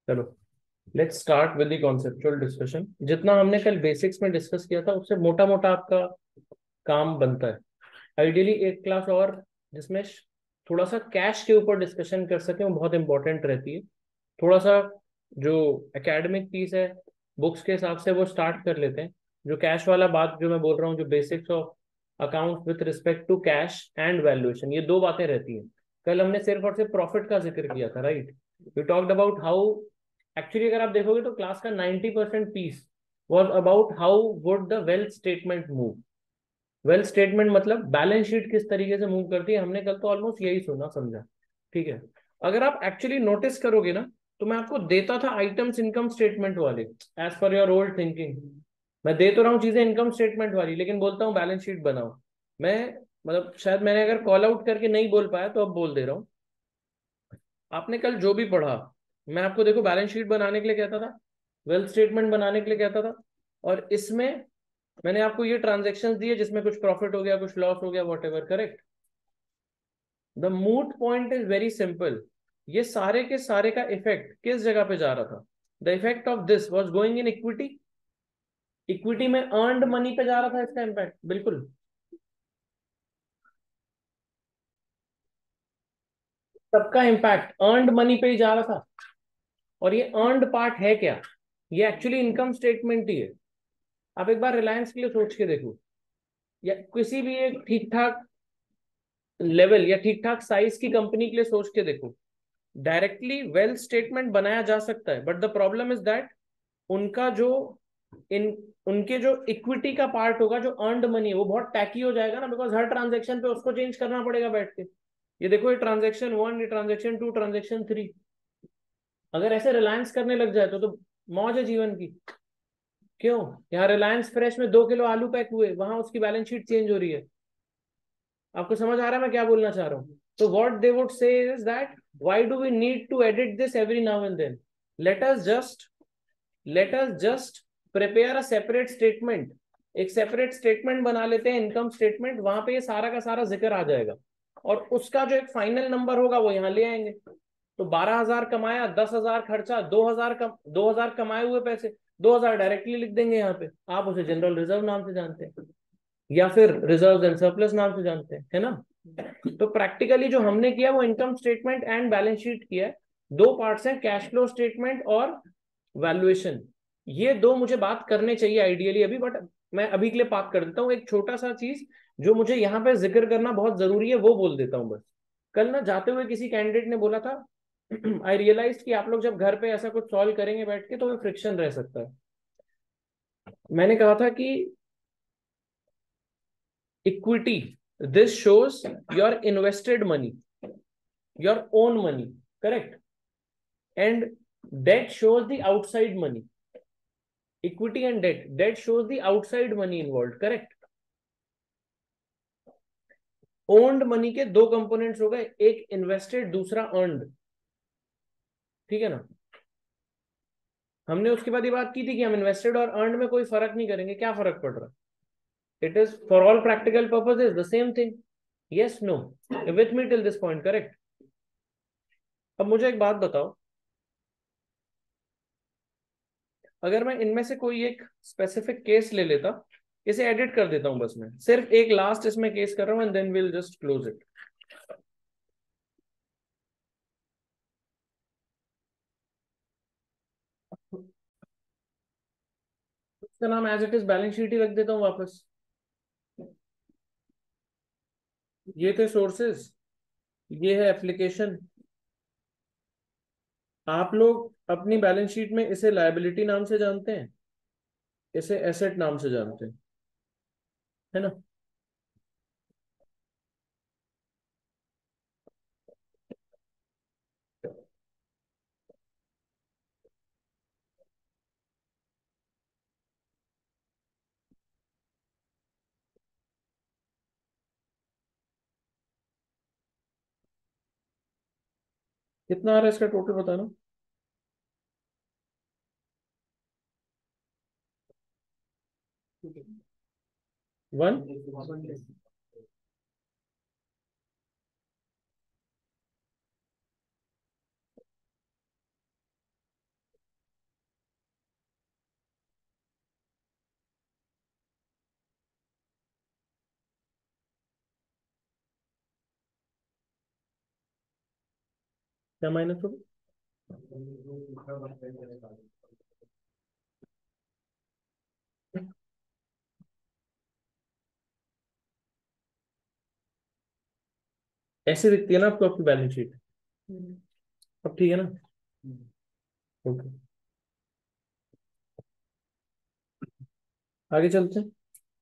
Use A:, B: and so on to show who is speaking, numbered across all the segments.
A: चलो, let's start with the conceptual discussion. जितना हमने कल बेसिक्स में डिस्कस किया था उससे मोटा मोटा आपका काम बनता है। आइडियली एक क्लास और जिसमें थोड़ा सा कैश के ऊपर डिस्कशन कर सकें वो बहुत इंपॉर्टेंट रहती है। थोड़ा सा जो एकेडमिक पीस है बुक्स के हिसाब से वो स्टार्ट कर लेते हैं। जो कैश वाला बात जो मैं बोल रहा हूँ, जो basics of account with respect to cash and valuation, ये दो बातें रहती हैं। कल हमने सिर्फ और सिर्फ प्रॉफिट का जिक्र किया था, right. We talked about how actually अगर आप देखोगे तो क्लास का 90% piece was about how would the wealth statement move. Wealth statement मतलब बैलेंस शीट किस तरीके से मूव करती है, हमने कल तो ऑलमोस्ट यही सुना समझा। ठीक है। अगर आप एक्चुअली नोटिस करोगे ना, तो मैं आपको देता था आइटम्स इनकम स्टेटमेंट वाले, as per your old thinking. मैं दे तो रहा हूँ चीजें इनकम स्टेटमेंट वाली, लेकिन बोलता हूँ बैलेंस शीट बनाओ। मैं मतलब शायद मैंने अगर कॉल आउट करके नहीं बोल पाया तो अब बोल दे रहा हूँ। आपने कल जो भी पढ़ा, मैं आपको देखो बैलेंस शीट बनाने के लिए कहता था, वेल्थ स्टेटमेंट बनाने के लिए कहता था, और इसमें मैंने आपको ये ट्रांजेक्शन दिए जिसमें कुछ प्रॉफिट हो गया कुछ लॉस हो गया, whatever, correct. The moot point is very simple. ये सारे के सारे का इफेक्ट किस जगह पे जा रहा था? The effect of this was going in equity. Equity में अर्नड मनी पे जा रहा था इसका इम्पैक्ट, बिल्कुल। सबका इम्पैक्ट अर्नड मनी पे ही जा रहा था। और ये अर्नड पार्ट है क्या? ये एक्चुअली इनकम स्टेटमेंट ही है। आप एक बार रिलायंस के लिए सोच के देखो, या किसी भी एक ठीक ठाक लेवल या ठीक ठाक साइज की कंपनी के लिए सोच के देखो। डायरेक्टली वेल्थ स्टेटमेंट बनाया जा सकता है, but the problem is that उनका जो इन उनके जो इक्विटी का पार्ट होगा, जो अर्नड मनी है, वो बहुत टैकी हो जाएगा ना, बिकॉज हर ट्रांजेक्शन पे उसको चेंज करना पड़ेगा बैठ के। ये देखो, ये ट्रांजेक्शन 1, ये ट्रांजेक्शन 2, ट्रांजेक्शन 3। अगर ऐसे रिलायंस करने लग जाए तो मौज है जीवन की। क्यों? यहाँ रिलायंस फ्रेश में 2 किलो आलू पैक हुए, वहां उसकी बैलेंस शीट चेंज हो रही है। आपको समझ आ रहा है मैं क्या बोलना चाह रहा हूँ? तो what they would say is that why do we need to edit this every now and then? Let us just let us just prepare a separate statement. एक सेपरेट स्टेटमेंट बना लेते हैं, इनकम स्टेटमेंट, वहां पे ये सारा का सारा जिक्र आ जाएगा। और उसका जो एक फाइनल नंबर होगा वो यहाँ ले आएंगे। तो 12,000 कमाया, 10,000 खर्चा, 2,000 कमाए हुए पैसे, 2,000 डायरेक्टली लिख देंगे यहाँ पे। आप उसे जनरल रिजर्व नाम से जानते हैं, या फिर रिजर्व एंड सरप्लस नाम से जानते हैं, है ना। तो प्रैक्टिकली जो हमने किया वो income statement and balance sheet किया है। दो पार्ट्स हैं, कैश फ्लो स्टेटमेंट और वैल्यूएशन। ये दो मुझे बात करने चाहिए आइडियली अभी, बट मैं अभी के लिए पाक कर देता हूँ। एक छोटा सा चीज जो मुझे यहाँ पे जिक्र करना बहुत जरूरी है वो बोल देता हूँ बस। कल ना जाते हुए किसी कैंडिडेट ने बोला था, आई रियलाइज कि आप लोग जब घर पे ऐसा कुछ सॉल्व करेंगे बैठ के तो वो फ्रिक्शन रह सकता है। मैंने कहा था कि equity, this shows your invested money, your own money, correct. And debt shows the outside money. Equity and debt shows the outside money involve, correct. Owned money के दो कंपोनेंट्स हो गए, एक इन्वेस्टेड, दूसरा अर्नड। ठीक है ना। हमने उसके बाद ये बात की थी कि हम इन्वेस्टेड और अर्नड में कोई फर्क नहीं करेंगे। क्या फर्क पड़ रहा है? It is for all practical purposes the same thing. Yes, no, with me till this point, correct. अब मुझे एक बात बताओ, अगर मैं इनमें से कोई एक स्पेसिफिक केस ले लेता, इसे एडिट कर देता हूं बस, मैं सिर्फ एक लास्ट इसमें केस कर रहा हूं and then will just close it. इसका नाम as it is balance sheet ही रख देता हूँ वापस। ये थे सोर्सेस, ये है एप्लीकेशन। आप लोग अपनी बैलेंस शीट में इसे लायबिलिटी नाम से जानते हैं, इसे एसेट नाम से जानते हैं, है ना। कितना आ रहा है इसका टोटल बताना? 1। क्या माइनस होगा? ऐसे दिखती है ना आपको आपकी बैलेंस शीट? अब ठीक है ना? ओके, आगे चलते हैं।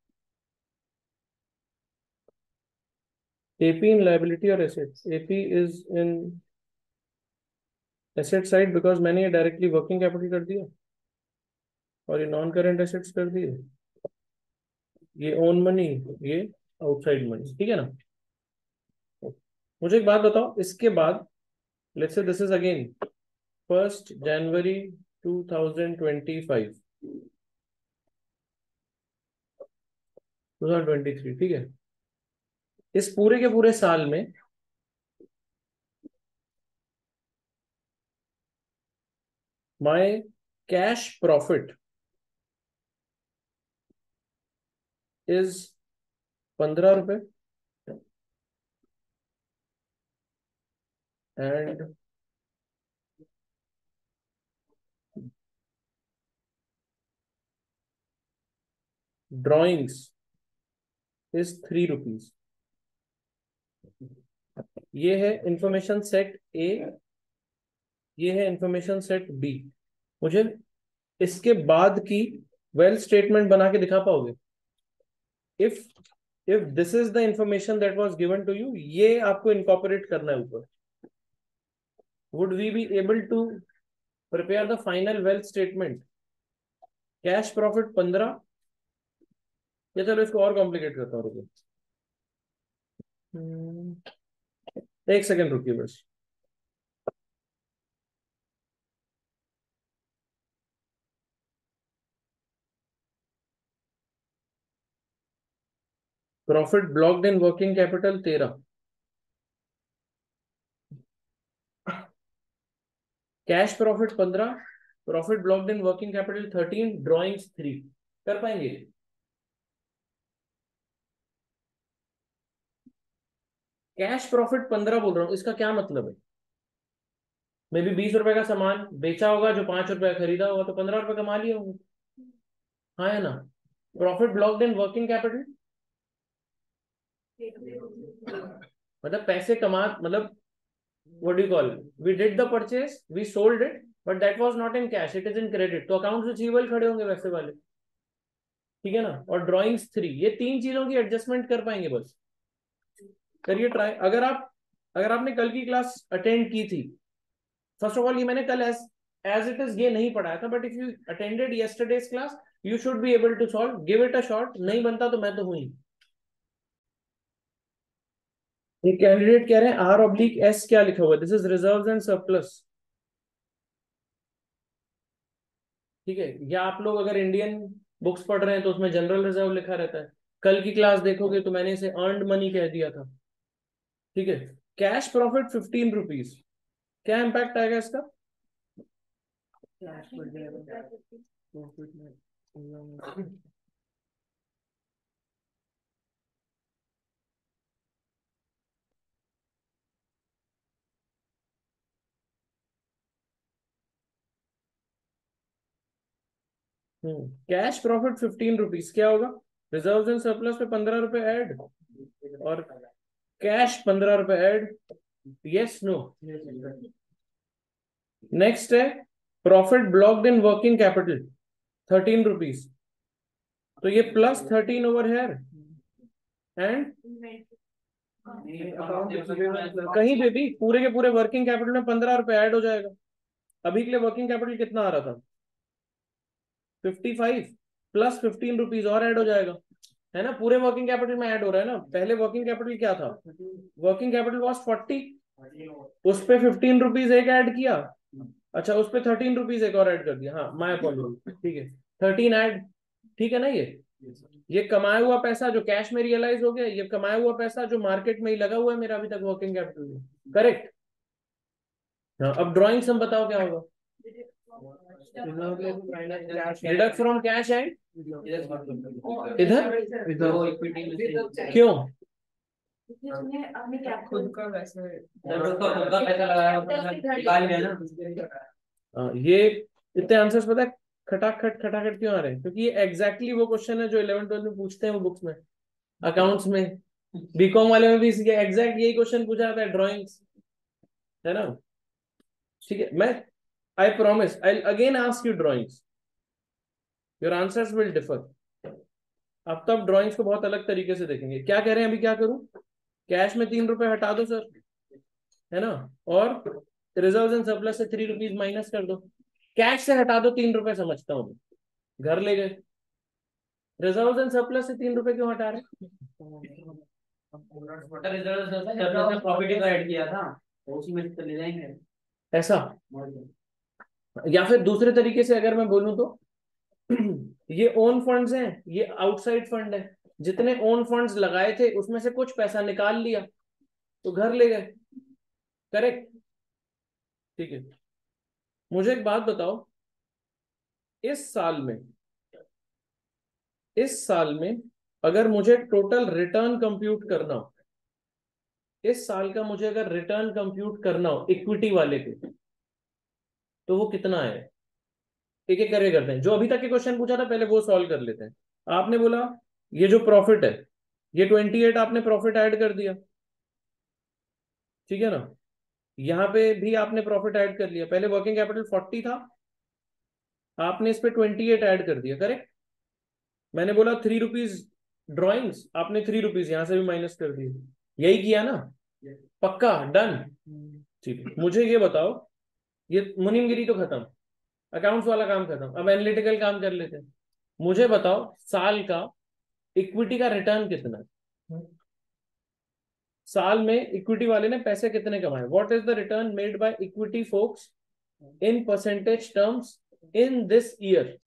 A: एपी इन लाइबिलिटी और assets. AP is in asset side because मैंने ये डायरेक्टली वर्किंग कैपिटल कर दिया और ये नॉन करेंट एसेट्स कर दिए। ये ओन मनी, ये आउटसाइड मनी, ठीक है ना? मुझे एक बात बताओ, इसके बाद let's say this is again 1 जनवरी 2025, 2023, ठीक है? इस पूरे के पूरे साल में माय कैश प्रॉफिट इज 15 रुपए एंड ड्रॉइंग्स इज 3 रुपीज। ये है इंफॉर्मेशन सेट ए, ये है इंफॉर्मेशन सेट बी। मुझे इसके बाद की वेल स्टेटमेंट बना के दिखा पाओगे? If if this is the information that was given to you, ये आपको इनकॉर्पोरेट करना है ऊपर। Would we be able to prepare the final wealth statement? Cash profit 15, या चलो इसको और कॉम्प्लिकेट करता हूँ, रुको। एक सेकेंड रुकिए बस। Profit blocked in working capital 13, cash profit 15, profit blocked in working capital 13, drawings 3। कर पाएंगे? कैश प्रॉफिट 15 बोल रहा हूं, इसका क्या मतलब है? मे भी 20 रुपए का सामान बेचा होगा, जो 5 रुपए खरीदा होगा, तो 15 रुपए कमा लिए होंगे। हाँ है ना? Profit blocked in working capital मतलब पैसे कमा, मतलब what do you call it? We did the purchase, we sold it, but that was not in cash, it is in credit, तो अकाउंट रिसीवेबल खड़े होंगे वैसे वाले, ठीक है ना? और ड्रॉइंग्स 3, ये 3 चीजों की एडजस्टमेंट कर पाएंगे बस। करिए ट्राई। अगर आपने कल की क्लास अटेंड की थी, फर्स्ट ऑफ ऑल ये मैंने कल एज इट इज ये नहीं पढ़ाया था, but if you attended yesterday's class you should be able to solve. Give it a shot, नहीं बनता तो मैं तो हूं ही। एक कैंडिडेट कह रहे हैं R/S क्या लिखा हुआ है? This is reserves and surplus, ठीक है? या आप लोग अगर इंडियन बुक्स पढ़ रहे हैं तो उसमें जनरल रिजर्व लिखा रहता है। कल की क्लास देखोगे तो मैंने इसे अर्नड मनी कह दिया था, ठीक है? कैश प्रॉफिट 15 रुपीज, क्या इंपैक्ट आएगा इसका? कैश प्रॉफिट 15 रुपीज क्या होगा? रिजर्व एंड सरप्लस पे 15 रुपए ऐड और कैश 15 रुपए ऐड। Yes no? नेक्स्ट है profit blocked in working capital 13 rupees, तो ये +13 ओवर एंड कहीं पे भी पूरे के पूरे वर्किंग कैपिटल में 15 रुपए ऐड हो जाएगा। अभी के लिए वर्किंग कैपिटल कितना आ रहा था? 55, +15 रुपीज और ऐड हो जाएगा, है ना? पूरे वर्किंग कैपिटल में ऐड हो रहा है ना। पहले वर्किंग कैपिटल क्या था? वर्किंग कैपिटल वॉज 40, उस पे 15 रुपीज एक ऐड किया, अच्छा उस पे 13 रुपीज एक और ऐड कर दिया, हाँ माय अपॉलॉजी, ठीक है? 13 ऐड, ठीक है ना? ये कमाया हुआ पैसा जो कैश में रियलाइज हो गया, ये कमाया हुआ पैसा जो मार्केट में ही लगा हुआ है मेरा अभी तक वर्किंग कैपिटल में, करेक्ट? हाँ, अब ड्रॉइंग हम बताओ क्या होगा? डिडक्ट फ्रॉम कैश एंड इधर क्यों?
B: उसने अपने क्या खुद का वैसे
C: खुद का पैसा लगाया निकाल लिया ना।
A: ये इतने आंसर्स पता है खटाखट खटाखट क्यों आ रहे हैं? क्योंकि ये एग्जैक्टली वो क्वेश्चन है जो 11 12 में पूछते हैं वो बुक्स में, अकाउंट्स में, बीकॉम वाले में भी एग्जैक्ट यही क्वेश्चन पूछा जाता है, ड्राइंग्स, है ना? ठीक है, मैं I promise I again ask you drawings, your answers will differ. अब तो आप ड्राइंग्स को बहुत अलग तरीके से देखेंगे। क्या कह रहे हैं, अभी क्या करूं? कैश में 3 रुपए हटा दो सर, है ना? और रिजर्व एंड सरप्लस से 3 रुपीज माइनस कर दो। कैश से हटा दो 3 रुपए, समझता हूँ मैं, घर ले गए। रिजर्व एंड सरप्लस से 3 रुपए क्यों हटा रहे?
C: रिजल्ट प्रॉफिट ही तो ऐड किया था, तो उसी में तो ले जाएंगे।
A: ऐसा, या फिर दूसरे तरीके से अगर मैं बोलूं तो ये ओन फंड्स हैं, ये आउटसाइड फंड है, जितने ओन फंड्स लगाए थे उसमें से कुछ पैसा निकाल लिया तो घर ले गए। करेक्ट? ठीक है, मुझे एक बात बताओ, इस साल में, इस साल में अगर मुझे टोटल रिटर्न कंप्यूट करना हो, इस साल का मुझे अगर रिटर्न कंप्यूट करना हो इक्विटी वाले पे, तो वो कितना है? एक एक करके करते हैं। जो अभी तक के क्वेश्चन पूछा था पहले वो सॉल्व कर लेते हैं। आपने बोला ये जो प्रॉफिट है, ये 28 आपने प्रॉफिट ऐड कर दिया, ठीक है ना? यहाँ पे भी आपने प्रॉफिट ऐड कर लिया। पहले वर्किंग कैपिटल 40 था, आपने इस पे 28 ऐड कर दिया। करेक्ट? मैंने बोला 3 रुपीज ड्रॉइंग्स, आपने 3 रुपीज यहां से भी माइनस कर दिए। यही किया ना? पक्का डन? ठीक है, मुझे ये बताओ, ये मुनीमगिरी तो खत्म, अकाउंट्स वाला काम खत्म, अब एनालिटिकल काम कर लेते हैं। मुझे बताओ साल का इक्विटी का रिटर्न कितना है? साल में इक्विटी वाले ने पैसे कितने कमाए? What is the return made by equity folks in percentage terms in this year?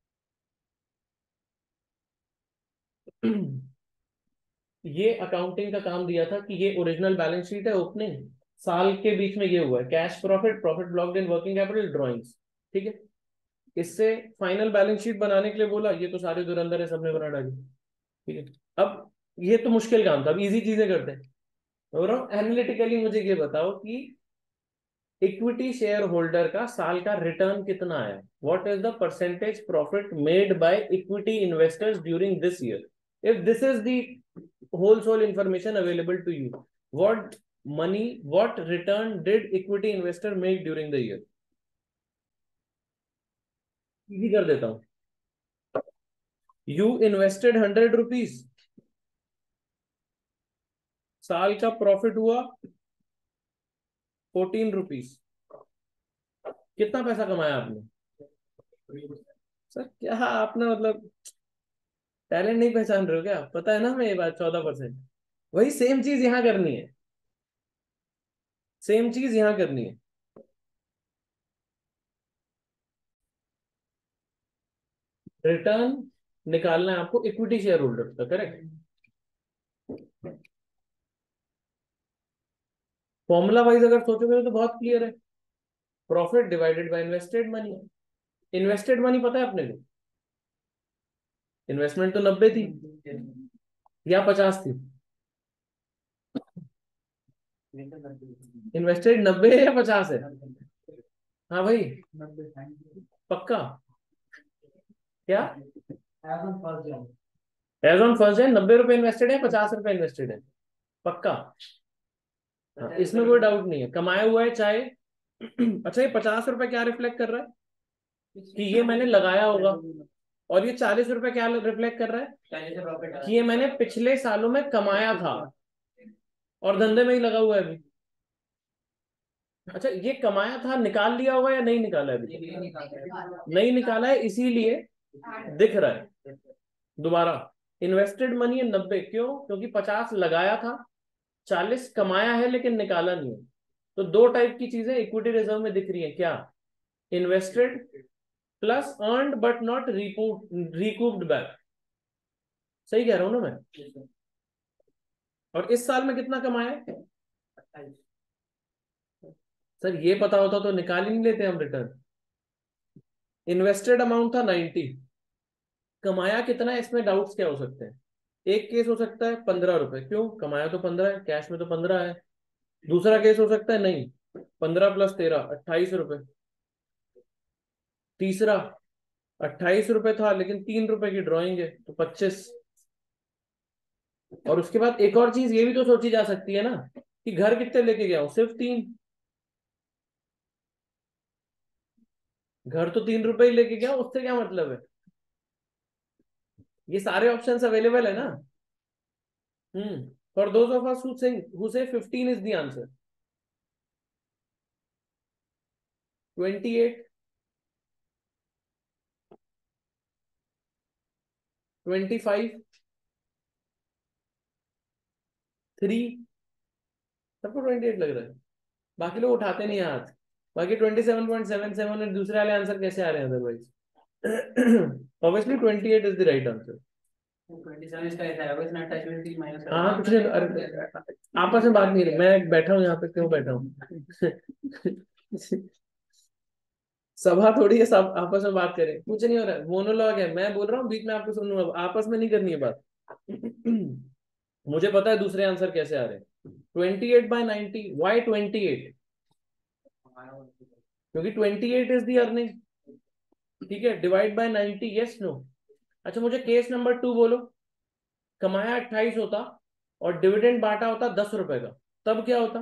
A: ये अकाउंटिंग का काम दिया था कि ये ओरिजिनल बैलेंस शीट है, ओपनिंग साल के बीच में ये हुआ है, cash profit, profit blocked in working capital, drawings. ठीक है, इससे फाइनल बैलेंस शीट बनाने के लिए बोला, ये तो सारे धुरंधर है, सबने बना डाली। ठीक है, अब ये तो मुश्किल काम था, अब इजी चीजें करते हैं। और एनालिटिकली मुझे ये बताओ कि इक्विटी शेयर होल्डर का साल का रिटर्न कितना है? What is the percentage profit made by equity investors during this year? If this is the whole soul information available to you, what money, what return did equity investor make during the year? Easy कर देता हूं, you invested 100 rupees, साल का profit हुआ 14 rupees, कितना पैसा कमाया आपने? सर क्या आपने मतलब टैलेंट नहीं पहचान रहे हो क्या? पता है ना हमें ये बात, 14%। वही सेम चीज यहां करनी है, सेम चीज यहां करनी है। रिटर्न निकालना है आपको इक्विटी शेयर होल्डर का। करेक्ट? फॉर्मूला वाइज अगर सोचोगे तो बहुत क्लियर है, profit divided by invested money. Invested money पता है अपने को? इन्वेस्टमेंट तो 90 थी या 50 थी? इन्वेस्टेड 90 है या 50 है? हाँ भाई, पक्का? क्या एज ऑन फर्स्ट है? 90 रुपए इन्वेस्टेड है, 50 रुपए इन्वेस्टेड है? पक्का? हाँ, इसमें कोई डाउट नहीं है, कमाया हुआ है चाहे अच्छा, ये 50 रुपए क्या रिफ्लेक्ट कर रहा है? कि ये मैंने लगाया होगा। और ये 40 रुपए क्या रिफ्लेक्ट कर रहा है? कि ये मैंने पिछले सालों में कमाया था और धंधे में ही लगा हुआ है अभी। अच्छा, ये कमाया था निकाल लिया होगा या नहीं निकाला है अभी? नहीं निकाला है, इसीलिए दिख रहा है। दोबारा, इन्वेस्टेड मनी है 90, क्यों? क्योंकि 50 लगाया था, 40 कमाया है लेकिन निकाला नहीं है। तो दो टाइप की चीजें इक्विटी रिजर्व में दिख रही है, क्या? Invested plus earned but not recouped back. सही कह रहा हूं ना मैं? और इस साल में कितना कमाया है? सर ये पता होता तो निकाल ही नहीं लेते हम रिटर्न। इन्वेस्टेड अमाउंट था 90, कमाया कितना है इसमें डाउट्स क्या हो सकते हैं? एक केस हो सकता है 15 रुपए, क्यों, कमाया तो 15 है, कैश में तो 15 है। दूसरा केस हो सकता है नहीं, 15 + 13 28 रुपए। तीसरा 28 रुपए था लेकिन 3 रुपए की ड्राइंग है तो 25। और उसके बाद एक और चीज ये भी तो सोची जा सकती है ना कि घर कितने लेके गया हूं, सिर्फ 3। घर तो 3 रुपए ही लेके गया, उससे क्या मतलब है। ये सारे ऑप्शंस अवेलेबल है ना। For those of us who से 15 इज द आंसर। 28, 25, 3, सबको 28 लग रहा है। बाकी लोग उठाते नहीं हैं हाथ। बाकी 27.77 और दूसरे वाले आंसर कैसे आ रहे हैं otherwise. Obviously 28 is the right answer.
C: 27 इसका ऐसा है, इसने अटैचमेंट की माइनस कर
A: हाँ कुछ नहीं, अरे आपस में बात नहीं रही, मैं बैठा हूँ यहाँ पे, क्यों बैठा हूँ। सभा थोड़ी है, सब आपस में बात करें, कुछ नहीं हो रहा है, मोनोलॉग है, मैं बोल रहा हूँ बीच में आपको सुनूंगा, आपस में नहीं करनी है बात। मुझे पता है दूसरे आंसर कैसे आ रहे हैं। 28/90, वाई 28, क्योंकि 28 इज दी अर्निंग, ठीक है, डिवाइड बाय 90, यस नो। अच्छा मुझे केस नंबर 2 बोलो, कमाया 28 होता और डिविडेंड बांटा होता 10 रुपए का, तब क्या होता।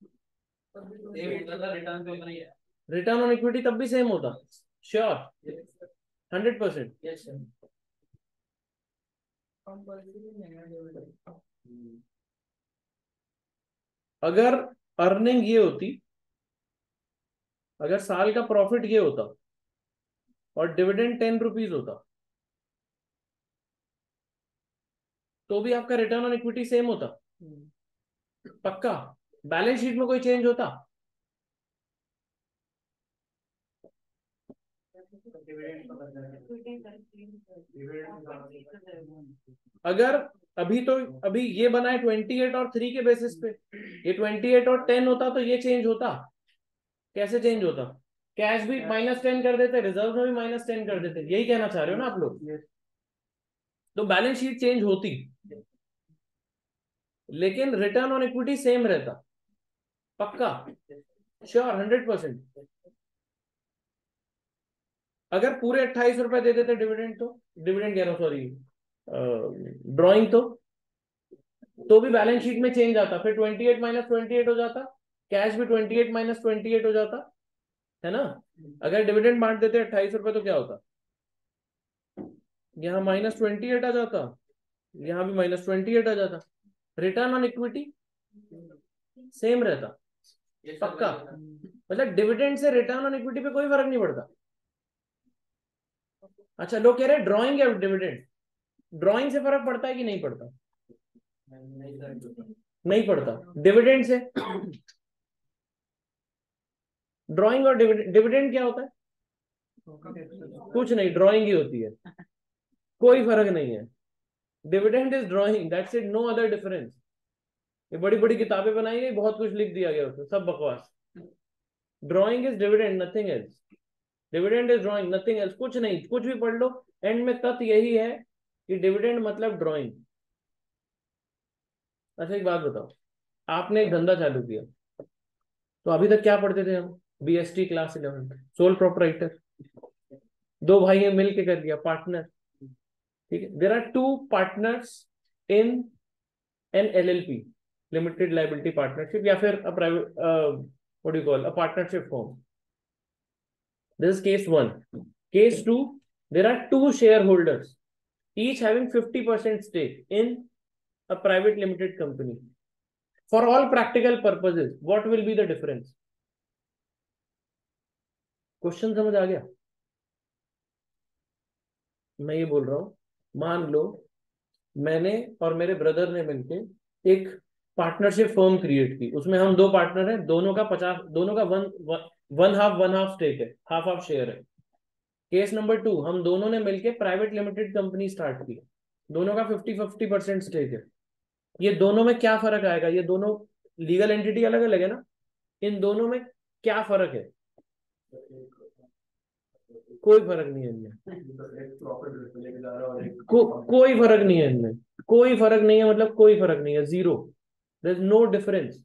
C: रिटर्न तो नहीं है।
A: रिटर्न ऑन इक्विटी तब भी सेम होता, श्योर, 100%। अगर अर्निंग ये होती, अगर साल का प्रॉफिट ये होता और डिविडेंड 10 रुपीज होता, तो भी आपका रिटर्न ऑन इक्विटी सेम होता, पक्का। बैलेंस शीट में कोई चेंज होता। अगर अभी ये बना है 28 और 3 के बेसिस पे, ये 28 और 10 होता तो ये चेंज होता। कैसे चेंज होता, कैश भी -10 कर देते, रिजर्व में भी -10 कर देते, यही कहना चाह रहे हो ना आप लोग। तो बैलेंस शीट चेंज होती लेकिन रिटर्न ऑन इक्विटी सेम रहता, पक्का, श्योर, 100%। अगर पूरे 28 रुपए दे देते डिविडेंड, तो डिविडेंड कह रहा हूं, सॉरी, ड्रॉइंग, तो भी बैलेंस शीट में चेंज आता, फिर 28 - 28 हो जाता, कैश भी 28 - 28 हो जाता, है ना। अगर डिविडेंड बांट देते 28 रुपए तो क्या होता, यहाँ -28 आ जाता, यहाँ भी -28 आ जाता, रिटर्न ऑन इक्विटी सेम रहता, पक्का। मतलब डिविडेंड से रिटर्न ऑन इक्विटी पे कोई फर्क नहीं पड़ता। अच्छा लोग कह रहे हैं ड्रॉइंग या डिविडेंड, ड्रॉइंग से फर्क पड़ता है कि नहीं पड़ता, नहीं पड़ता। डिविडेंड से, ड्रॉइंग और डिविडेंड क्या होता है, कुछ नहीं, ड्रॉइंग ही होती है, कोई फर्क नहीं है। Dividend is drawing, that's it, no other difference. ये बड़ी बड़ी किताबें बनाई गई, बहुत कुछ लिख दिया गया उसमें, सब बकवास। Drawing is dividend, nothing else. Dividend is drawing, nothing else, कुछ नहीं, कुछ भी पढ़ लो, एंड में तथ्य यही है कि डिविडेंड मतलब ड्रॉइंग। अच्छा एक बात बताओ, आपने एक धंधा चालू किया, तो अभी तक क्या पढ़ते थे हम, BST क्लास 11, सोल प्रोपराइटर, दो भाई ने मिल के कर दिया, पार्टनर, ठीक है। There are 2 partners in an LLP, limited liability partnership, या फिर a private, what do you call, a partnership firm. This is case 1। Case 2, there are 2 shareholders each having 50% stake in a private limited company. For all practical purposes, what will be the difference? Question समझ आ गया। मैं ये बोल रहा हूं, मान लो मैंने और मेरे ब्रदर ने मिलके एक पार्टनरशिप फर्म क्रिएट की, उसमें हम 2 पार्टनर हैं, दोनों का 50, दोनों का वन हाफ स्टेक है, हाफ हाफ शेयर है। केस नंबर 2, हम दोनों ने मिलके प्राइवेट लिमिटेड कंपनी स्टार्ट की, दोनों का 50-50% स्टेक है। ये दोनों में क्या फर्क आएगा, ये दोनों लीगल एंटिटी अलग अलग है ना, इन दोनों में क्या फर्क है, कोई फर्क नहीं है इनमें, कोई फर्क नहीं है इनमें, कोई फर्क नहीं है, मतलब कोई फर्क नहीं है, zero, there is no difference.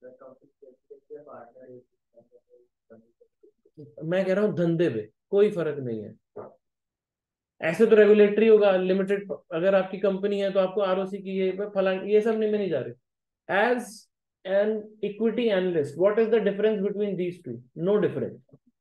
A: मैं कह रहा हूँ धंधे पे कोई फर्क नहीं है। ऐसे तो रेगुलेटरी होगा, लिमिटेड, अगर आपकी कंपनी है तो आपको आरओसी की ये फलान, ये सब नहीं, में नहीं जा रहे। As an equity analyst, what is the difference between these two? No difference.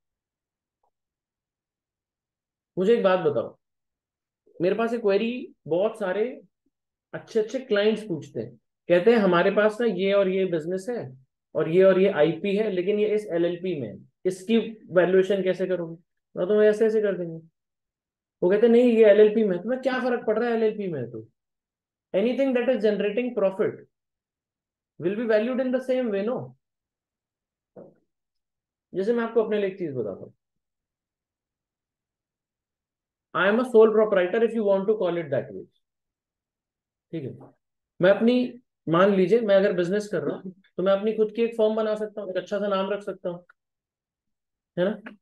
A: मुझे एक बात बताओ, मेरे पास एक क्वेरी बहुत सारे अच्छे अच्छे क्लाइंट्स पूछते हैं, कहते हैं हमारे पास ना ये और ये बिजनेस है और ये आईपी है, लेकिन ये इस एलएलपी में है, इसकी वैल्यूएशन कैसे करोगे? मैं तो ऐसे ऐसे कर देंगे। वो कहते हैं नहीं ये एलएलपी में है। तुम्हें क्या फर्क पड़ रहा है एलएलपी में है तो? Anything that is generating profit will be valued in the same way, no? जैसे मैं आपको अपने लिए एक चीज बताता हूँ, I am a sole proprietor, if you want to call it that way, ठीक है? मैं अपनी, मान लीजिए मैं अगर बिजनेस कर रहा हूँ तो मैं अपनी खुद की एक फॉर्म बना सकता हूँ, एक अच्छा सा नाम रख सकता हूँ, है ना?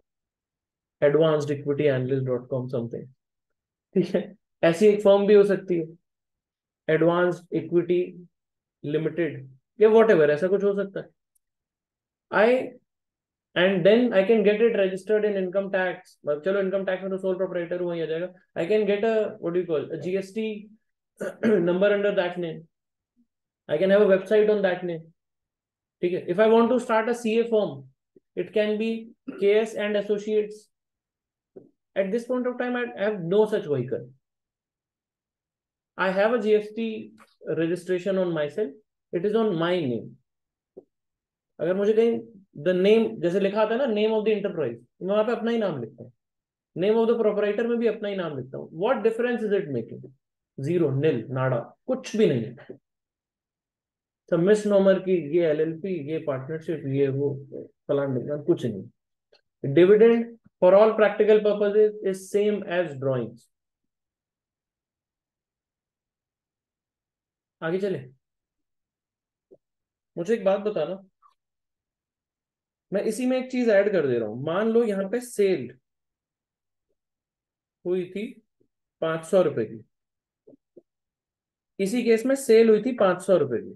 A: advancediquityanalyst.com समथिंग, ठीक है? ऐसी एक फर्म भी हो सकती है, एडवांस्ड इक्विटी लिमिटेड या वॉट एवर, ऐसा कुछ हो सकता है। I and then I can get it registered in income tax, चलो इनकम टैक्स में तो सोल प्रोपराइटर हुआ ही आ जाएगा। I can get a what do you call GST number under that name, I can have a website on that name, ठीक है? If I want to start a CA firm, it can be KS and associates. At this point of time, I have no such vehicle. I have a GST registration on myself. It is on my name. अगर मुझे कहीं the name जैसे लिखा आता है ना, name of the enterprise, मैं वहां पे अपना ही नाम लिखता हूँ। नेम ऑफ द प्रोपराइटर में भी अपना ही नाम लिखता हूँ। What difference is it making? Zero, nil, nada, कुछ भी नहीं है। सब मिस नॉमर की, ये एलएलपी, ये पार्टनरशिप, ये वो फलान ढिमकान, कुछ नहीं। Dividend for all practical purposes is same as drawings. आगे चले, मुझे एक बात बताना, मैं इसी में एक चीज ऐड कर दे रहा हूं। मान लो यहाँ पे सेल हुई थी 500 रुपए की, इसी केस में सेल हुई थी 500 रुपए की।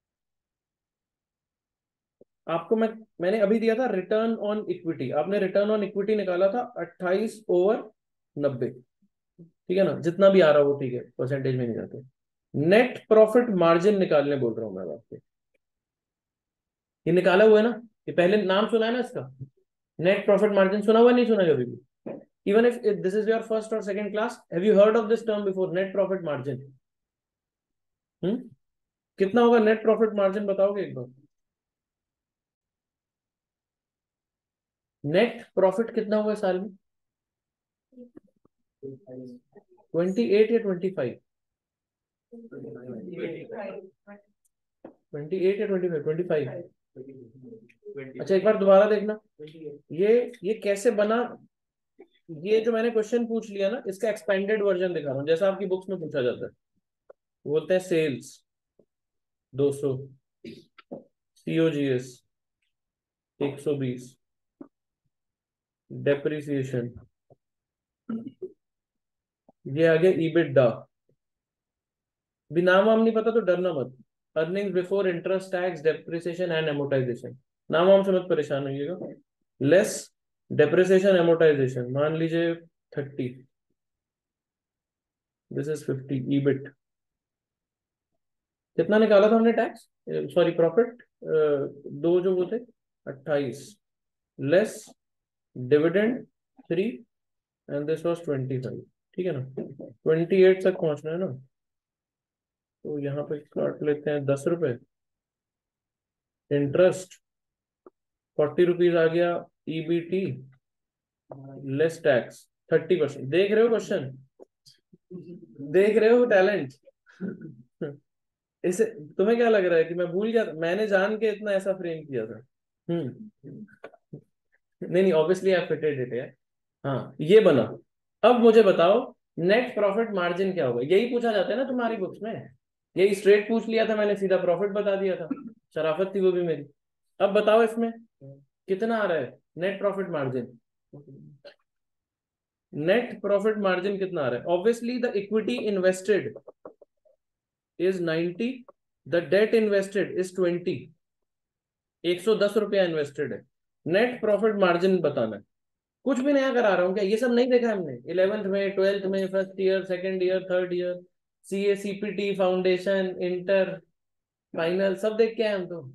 A: आपको मैंने अभी दिया था रिटर्न ऑन इक्विटी, आपने रिटर्न ऑन इक्विटी निकाला था 28/90, ठीक है ना? जितना भी आ रहा हो ठीक है, परसेंटेज में नहीं जाते। नेट प्रॉफिट मार्जिन निकालने बोल रहा हूं मैं आपसे, ये निकाला हुआ है ना? ये पहले नाम सुना है ना इसका? नेट प्रॉफिट मार्जिन सुना हुआ, नहीं सुना कभी भी? Even if this is your first or second class, have you heard of this term before? Net profit margin. कितना होगा नेट प्रॉफिट मार्जिन, बताओगे एक बार? नेट प्रॉफिट कितना होगा साल में? 28 या 25? 28 या 25? 25। अच्छा एक बार दोबारा देखना, ये कैसे बना। ये जो मैंने क्वेश्चन पूछ लिया ना, इसका एक्सपेंडेड वर्जन दिखा रहा हूँ, जैसा आपकी बुक्स में पूछा जाता है। बोलते हैं सेल्स 200, सीओजीएस 120, डेप्रिसिएशन, ये आ गया ईबिटडा। भी नाम वाम नहीं पता तो डरना मत। Earnings before interest tax depreciation and amortisation, नाम वाम से मत परेशान होइएगा। लेस डेप्रिसिएशन एमोटाइजेशन, मान लीजिए 30, दिस इज 50 ईबिट। कितना निकाला था हमने टैक्स, सॉरी प्रॉफिट, दो जो वो थे 28, less dividend 3 and this was 25, ठीक है ना? 28 तक पहुंचना है ना, तो यहाँ पे काट लेते हैं 10 रुपए। इंटरेस्ट 40 रुपीज आ गया, ईबीटी लेस टैक्स 30%। देख रहे हो क्वेश्चन, देख रहे हो टैलेंट? इसे तुम्हें क्या लग रहा है कि मैं भूल गया था? मैंने जान के इतना ऐसा फ्रेम किया था। नहीं नहीं, ऑब्वियसली आई फिटेड इट है। हाँ ये बना। अब मुझे बताओ नेट प्रॉफिट मार्जिन क्या होगा? यही पूछा जाता है ना तुम्हारी बुक्स में, यही स्ट्रेट पूछ लिया था मैंने, सीधा प्रॉफिट बता दिया था, शराफत थी वो भी मेरी। अब बताओ इसमें कितना आ रहा है net profit margin? Net profit margin कितना आ रहा है? Obviously the equity invested is 90, the debt invested is 20, 110 रुपया इन्वेस्टेड है, नेट प्रॉफिट मार्जिन बताना है। कुछ भी नया करा रहा हूँ क्या? ये सब नहीं देखा हमने 11th में, 12th में, first year, second year, third year, CA, CPT, foundation, inter, final, सब देख के आए हम तो।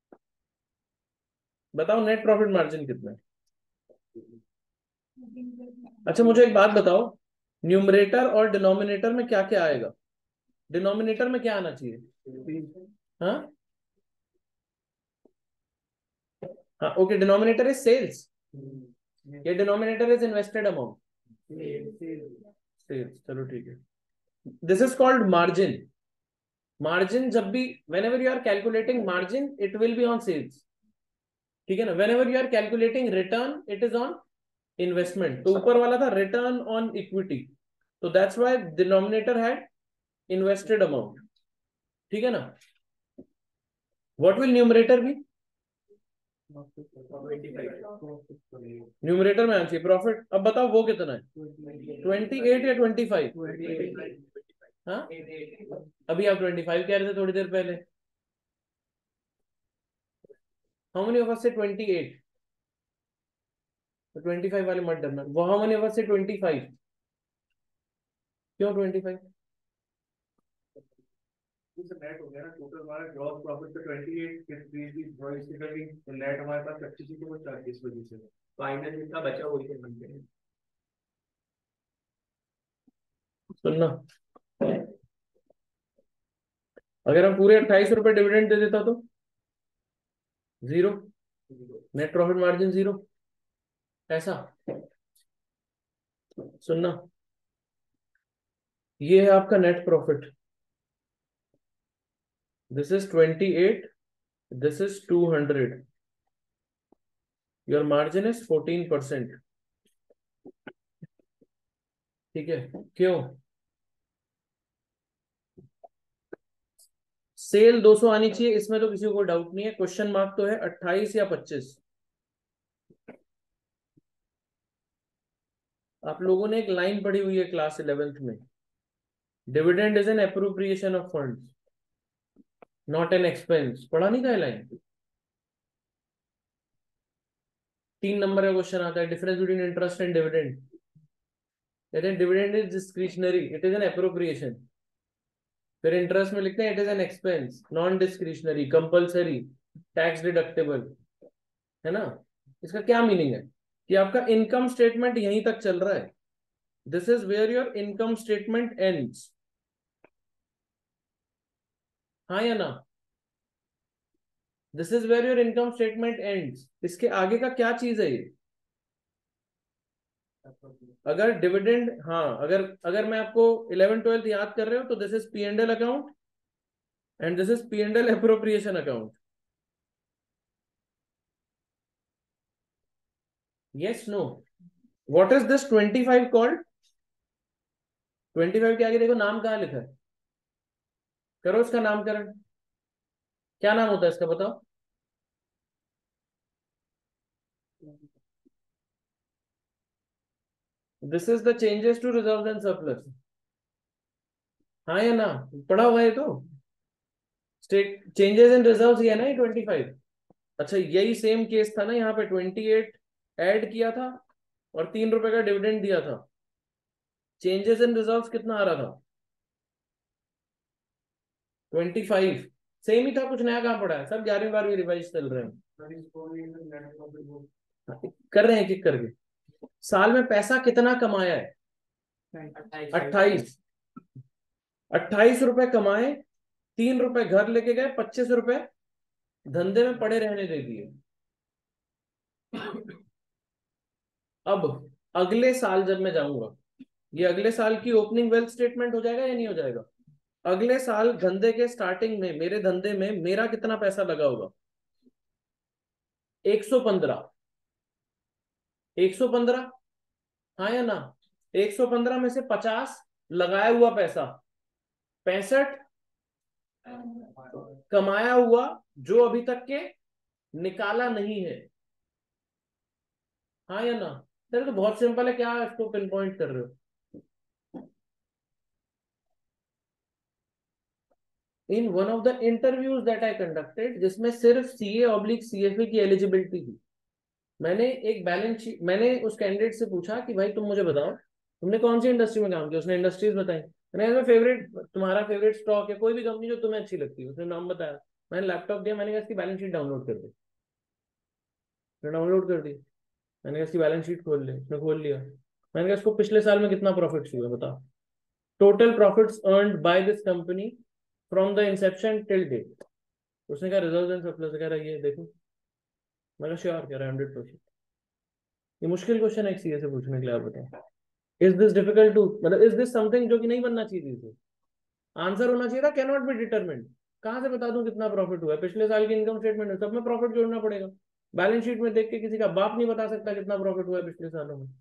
A: बताओ नेट प्रॉफिट मार्जिन कितना है? अच्छा मुझे एक बात बताओ, न्यूमरेटर और डिनोमिनेटर में क्या क्या आएगा? डिनोमिनेटर में क्या आना चाहिए? हाँ हाँ, ओके, डिनोमिनेटर इज सेल्स या denominator is invested amount? Sales, चलो ठीक है। This is called margin. Margin जब भी, whenever you are calculating margin, it will be on sales, ठीक है ना। Whenever you are calculating return, it is on investment. तो ऊपर वाला था रिटर्न ऑन इक्विटी, तो that's why denominator had invested amount, ठीक है ना। What will numerator be? Numerator में आना चाहिए प्रॉफिट। अब बताओ वो कितना है, 28 या 25? हाँ, अभी आप 25 कह रहे थे थोड़ी देर पहले। हाउ मेनी ऑफ अस से 28? तो 25 वाले मत डरना। वो हाउ मेनी ऑफ अस से 25? क्यों 25?
D: नेट हो गया ना, टोटल हमारा ग्रॉस प्रॉफिट तो 28, नेट हमारे पास 25 ही, तो वो 40 वजह से फाइनल जितना बचा वही से बनते हैं।
A: सुनना, अगर हम पूरे 28 रुपए डिविडेंड दे देता तो zero, net profit margin zero, ऐसा। सुनना, ये है आपका net profit, this is 28, this is 200, your margin is 14%, ठीक है। क्यों? सेल 200 आनी चाहिए, इसमें तो किसी को डाउट नहीं है। क्वेश्चन मार्क तो है 28 या 25। आप लोगों ने एक लाइन पढ़ी हुई है क्लास 11th में, dividend is an appropriation of funds, not an expense. पढ़ा नहीं था ये लाइन? 3 नंबर का क्वेश्चन आता है, difference between interest and dividend. कहते हैं dividend is discretionary, it is an appropriation. फिर इंटरेस्ट में लिखते हैं it is an expense, non discretionary, compulsory, tax deductible, है ना। इसका क्या मीनिंग है कि आपका इनकम स्टेटमेंट यहीं तक चल रहा है, this is where your income statement ends, हाँ या ना। This is where your income statement ends, इसके आगे का क्या चीज है ये? अगर डिविडेंड, हाँ, अगर अगर मैं आपको 11th 12th याद कर रहे हो तो this is P and L account and this is P and L appropriation account. Yes, no, what is this 25 called? 25 के आगे देखो नाम कहाँ लिखा है, करो इसका नामकरण, क्या नाम होता है इसका बताओ? This is the changes to reserve and surplus, हाँ या ना, पढ़ा हुआ है तो। स्टेट चेंजेस इन रिजर्व ही है ना ये 25। अच्छा, यही सेम केस था ना, यहाँ पे 28 ऐड किया था और 3 रुपए का डिविडेंड दिया था। चेंजेस इन रिजर्व कितना आ रहा था? 25। सेम ही था, कुछ नया कहाँ पड़ा है? सब 11वीं 12वीं रिवाइज चल रहे हैं, कर रहे हैं एक एक करके। साल में पैसा कितना कमाया है? 28। 28 रुपए कमाए, 3 रुपए घर लेके गए, 25 रुपए धंधे में पड़े रहने दे दिए। अब अगले साल जब मैं जाऊंगा, ये अगले साल की ओपनिंग वेल्थ स्टेटमेंट हो जाएगा या नहीं हो जाएगा? अगले साल धंधे के स्टार्टिंग में मेरे धंधे में मेरा कितना पैसा लगा होगा? 115। 115, हाँ या ना। 115 में से 50 लगाया हुआ पैसा, 65 कमाया हुआ जो अभी तक के निकाला नहीं है, हाँ या ना। सर तो बहुत सिंपल है, क्या इसको पिन पॉइंट कर रहे हो? In one of the interviews that I conducted, जिसमें सिर्फ CA/CFA की एलिजिबिलिटी थी, मैंने एक बैलेंस शीट, मैंने उस कैंडिडेट से पूछा कि भाई तुम मुझे बताओ तुमने कौन सी इंडस्ट्री में काम किया। उसने इंडस्ट्रीज बताई। मैंने फेवरेट, तुम्हारा फेवरेट स्टॉक है कोई भी कंपनी जो तुम्हें अच्छी लगती है, उसने नाम बताया। मैंने लैपटॉप दिया, मैंने कहा इसकी बैलेंस शीट डाउनलोड कर दी। डाउनलोड कर दी। मैंने कहा इसकी बैलेंस शीट खोल ली। उसने खोल लिया। मैंने कहा इसको पिछले साल में कितना प्रॉफिट हुआ बता, total profits earned by this company from the inception till date. उसने कहा रिजर्व एंड सरप्लस। कह रहा है ये देखो। मैंने श्योर, कह रहा है 100%। ये मुश्किल क्वेश्चन है एक सीए से पूछने के लिए, आप बताओ। इज दिस डिफिकल्ट टू, मतलब इज दिस समथिंग जो कि नहीं बनना चाहिए थी? आंसर होना चाहिए था कैन नॉट बी डिटरमिन्ड। कहां से बता दूं कितना प्रॉफिट हुआ है? पिछले साल की इनकम स्टेटमेंट है, सब में प्रॉफिट जोड़ना पड़ेगा। बैलेंस शीट में देख के किसी का बाप नहीं बता सकता कितना प्रॉफिट हुआ है पिछले सालों में।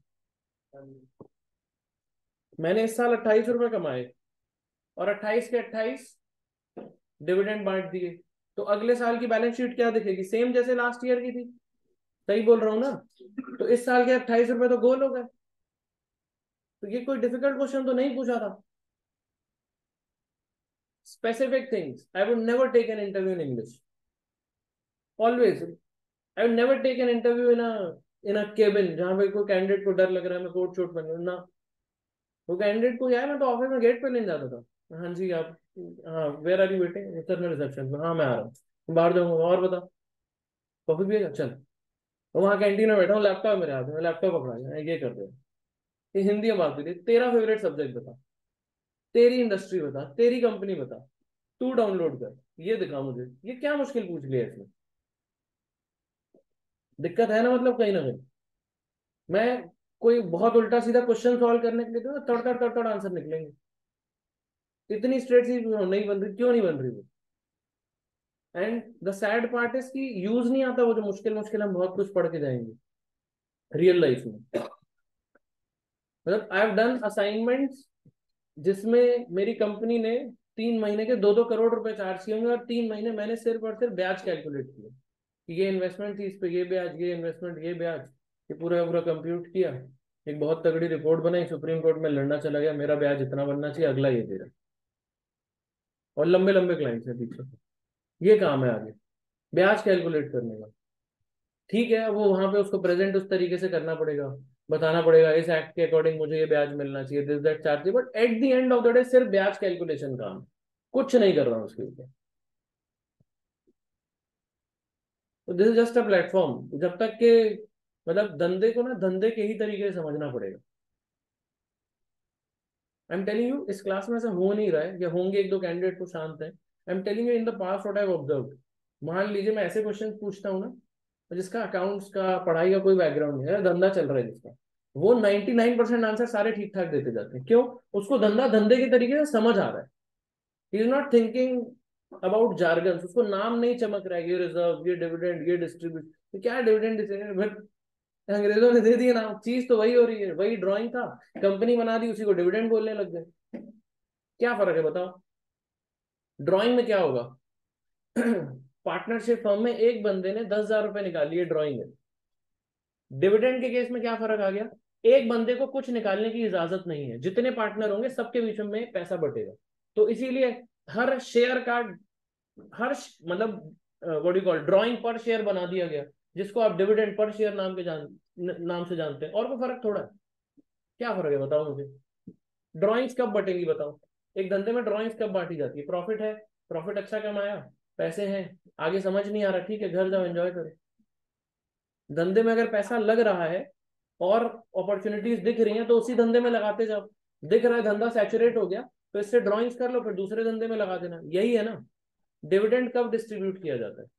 A: मैंने इस साल 28 रुपए कमाए और 28 के 28 डिविडेंड बांट दिए, तो अगले साल की बैलेंस शीट क्या दिखेगी? सेम जैसे लास्ट ईयर की थी। सही बोल रहा हूँ ना? तो इस साल के 28 रुपए तो गोल हो गए। तो ये कोई डिफिकल्ट क्वेश्चन तो नहीं पूछा था। Specific things. I would never take an interview in English. Always. I would never take an interview in a cabin जहां पे कोई कैंडिडेट को डर लग रहा है मैं कोट शोट पहन ना। वो कैंडिडेट को यार मैं तो ऑफिस में गेट पे लेने जाता था। हाँ जी आप, हाँ where are you waiting? Sir मैं रिसेप्शन पे। हाँ मैं आ रहा हूँ, बाहर जाऊंगा। और बता कॉफी पिएगा? चल। और वहाँ कैंटीन में बैठा हूँ, लैपटॉप मेरे हाथ में, लैपटॉप पकड़ा है, ये कर दे। ये हिंदी में बात करिए। तेरा फेवरेट सब्जेक्ट बता, तेरी इंडस्ट्री बता, तेरी कंपनी बता, तू डाउनलोड कर, ये दिखा मुझे। ये क्या मुश्किल पूछ लिया इसमें? दिक्कत है ना, मतलब कहीं ना कहीं। मैं कोई बहुत उल्टा सीधा क्वेश्चन सॉल्व करने के लिए तो तड़ तड़ तड़ तड़ आंसर निकलेंगे। इतनी स्ट्रेट सी नहीं बन रही, क्यों नहीं बन रही वो? And the sad part is कि यूज नहीं आता वो जो मुश्किल मुश्किल हम बहुत कुछ पढ़ के जाएंगे रियल लाइफ में। मतलब आई हैव डन असाइनमेंट्स जिसमें मेरी कंपनी ने 3 महीने के 2-2 करोड़ रुपए चार्ज किए होंगे, और 3 महीने मैंने सिर्फ और सिर्फ ब्याज कैलकुलेट किया कि ये इन्वेस्टमेंट थी, इस पे ये ब्याज, ये इन्वेस्टमेंट, ये ब्याज, ये पूरा पूरा कंप्यूट किया। एक बहुत तगड़ी रिपोर्ट बनाई, सुप्रीम कोर्ट में लड़ना चला गया, मेरा ब्याज इतना बनना चाहिए, अगला ये दे रहा। और लंबे लंबे क्लाइंट्स है पीछे। ये काम है आगे ब्याज कैलकुलेट करने का। ठीक है, वो वहां पे उसको प्रेजेंट उस तरीके से करना पड़ेगा, बताना पड़ेगा इस एक्ट के अकॉर्डिंग मुझे ये ब्याज मिलना चाहिए, this that charge. But at the end of the day सिर्फ ब्याज कैलकुलेशन काम, कुछ नहीं कर रहा हूँ उसके ऊपर। तो this is just a platform. जब तक के मतलब धंधे को ना धंधे के ही तरीके से समझना पड़ेगा। आई एम टेलिंग यू, इस क्लास में ऐसा हो नहीं रहा है, या होंगे एक दो कैंडिडेट तो शांत है। I am telling you in the past what I have observed. मान लीजिए मैं ऐसे क्वेश्चन पूछता हूँ ना जिसका अकाउंट्स का पढ़ाई का कोई बैकग्राउंड नहीं है, धंधा चल रहा है जिसका, वो 99% आंसर सारे ठीक ठाक देते जाते हैं। क्यों? उसको धंधा धंधे के तरीके से समझ आ रहा है। He is not thinking about jargon. उसको नाम नहीं चमक रहा है, ये रिजर्व, ये डिविडेंड, ये डिस्ट्रीब्यूट। क्या डिविडेंड डिस्ट्रीब्यूट? अंग्रेजों ने दे दिया नाम, चीज तो वही हो रही है, वही ड्राइंग था, कंपनी बना दी, उसी को डिविडेंड बोलने लग गए। क्या फर्क है बताओ? ड्राइंग में क्या होगा? पार्टनरशिप फर्म में एक बंदे ने 10,000 रुपए निकाल लिए, ड्राइंग है। डिविडेंड के केस में क्या फर्क आ गया? एक बंदे को कुछ निकालने की इजाजत नहीं है, जितने पार्टनर होंगे सबके बीच में पैसा बटेगा। तो इसीलिए हर शेयर का, मतलब what you call, drawing per share बना दिया गया, जिसको आप डिविडेंड पर शेयर नाम से जानते हैं। और कोई फर्क थोड़ा है? क्या फर्क है बताओ मुझे? ड्राइंग्स कब बटेंगी बताओ? एक धंधे में ड्राइंग्स कब बांटी जाती है? प्रॉफिट है, प्रॉफिट अच्छा कमाया, पैसे हैं, आगे समझ नहीं आ रहा, ठीक है घर जाओ एंजॉय करो। धंधे में अगर पैसा लग रहा है और अपॉर्चुनिटीज दिख रही हैं तो उसी धंधे में लगाते जाओ। दिख रहा है धंधा सैचुरेट हो गया तो इससे ड्राइंग्स कर लो, फिर दूसरे धंधे में लगा देना। यही है ना। डिविडेंड कब डिस्ट्रीब्यूट किया जाता है?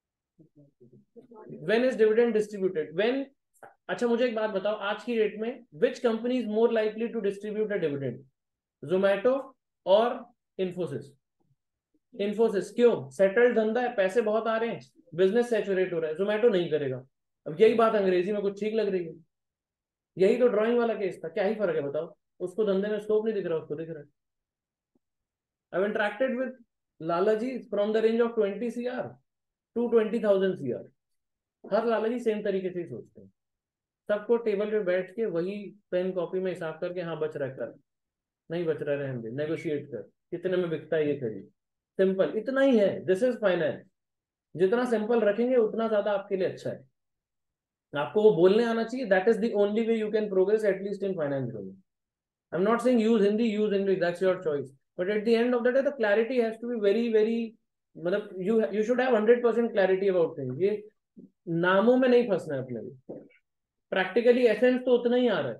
A: When is dividend distributed? When, अच्छा मुझे एक बात बताओ, आज की डेट में which company is more likely to distribute a dividend? Zomato और इन्फोसिस? इन्फोसिस। क्यों? सेटल्ड धंधा है, पैसे बहुत आ रहे हैं, बिजनेस सैचुरेट हो रहा है। जोमैटो नहीं करेगा। अब यही बात अंग्रेजी में कुछ ठीक लग रही है। यही तो ड्राइंग वाला केस था। क्या ही फर्क है बताओ? उसको धंधे में स्कोप नहीं दिख रहा, उसको दिख रहा है। आई इंटरेक्टेड विद लालाजी from the range of 20 CR to 20,000 CR। हर लालाजी सेम तरीके से ही सोचते हैं। सबको टेबल पे बैठ के वही पेन कॉपी में हिसाब करके, हाँ बच रहा है कर, नहीं बच रहा है रहने दे, नेगोशिएट कर, कितने में बिकता है ये खरीद। सिंपल इतना ही है, दिस इज फाइनेंस। जितना सिंपल रखेंगे उतना ज्यादा आपके लिए अच्छा है। आपको वो बोलने आना चाहिए, that is the only way you can progress at least in finance domain. I am not saying use Hindi, use English, that's your choice, but at the end of the day the clarity has to be very very, मतलब you should have 100% clarity about things. ये नामों में नहीं फंसना है अपने लिए, practically essence तो उतना ही आ रहा है।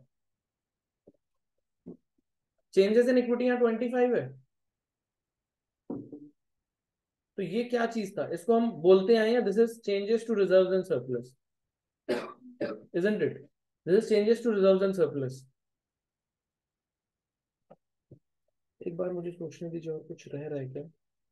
A: चेंजेस इन इक्विटी यहाँ 25 है, तो ये क्या चीज था, इसको हम बोलते आए हैं this is changes to reserves and surplus, isn't it? This is changes to reserves and surplus. एक बार मुझे सोचने दीजिए और कुछ रह रहा है क्या?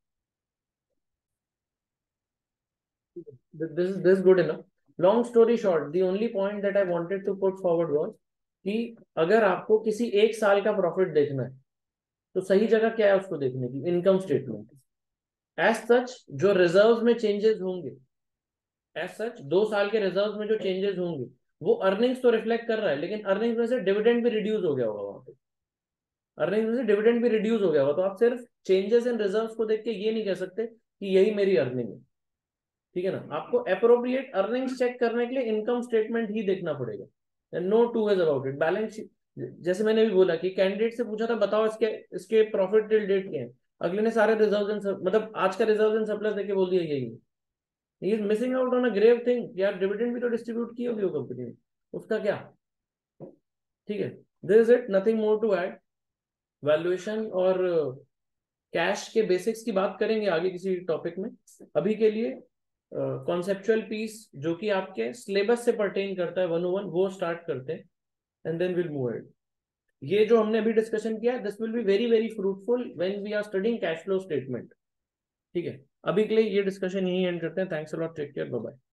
A: This is good enough. Long story short, the only point that I wanted to put forward was कि अगर आपको किसी एक साल का प्रॉफिट देखना है तो सही जगह क्या है उसको देखने की, इनकम स्टेटमेंट। एज सच जो रिजर्व्स में चेंजेस होंगे, एज सच 2 साल के रिजर्व्स में जो चेंजेस होंगे वो अर्निंग्स तो रिफ्लेक्ट कर रहा है, लेकिन अर्निंग्स में से डिविडेंड भी रिड्यूस हो गया होगा वहां पे, अर्निंग्स में से डिविडेंड भी रिड्यूस हो गया होगा। तो आप सिर्फ चेंजेस इन रिजर्व्स को देख के ये नहीं कह सकते कि यही मेरी अर्निंग है, ठीक है ना। आपको अप्रोप्रिएट अर्निंग्स चेक करने के लिए इनकम स्टेटमेंट ही देखना पड़ेगा, no two ways about it. Balance sheet, जैसे मैंने भी बोला कि कैंडिडेट से पूछा था बताओ इसके प्रॉफिट टिल डेट क्या है, अगले ने सारे रिजर्व्स एंड मतलब आज का रिजर्व्स एंड सरप्लस देके बोल दिया यही है। He is missing out on a grave thing, यार डिविडेंड भी तो डिस्ट्रीब्यूट की होगी वो कंपनी ने, उसका क्या, ठीक है। This is it, nothing more to add. Valuation और कैश के बेसिक्स की बात करेंगे आगे किसी टॉपिक में। अभी के लिए कॉन्सेप्चुअल पीस जो कि आपके सिलेबस से परटेन करता है 101 वो स्टार्ट करते हैं, and then will move ahead. ये जो हमने अभी डिस्कशन किया this will be very very fruitful when we are studying cash flow statement, ठीक है। अभी के लिए ये डिस्कशन यही एंड करते हैं। Thanks a lot, take care, bye bye.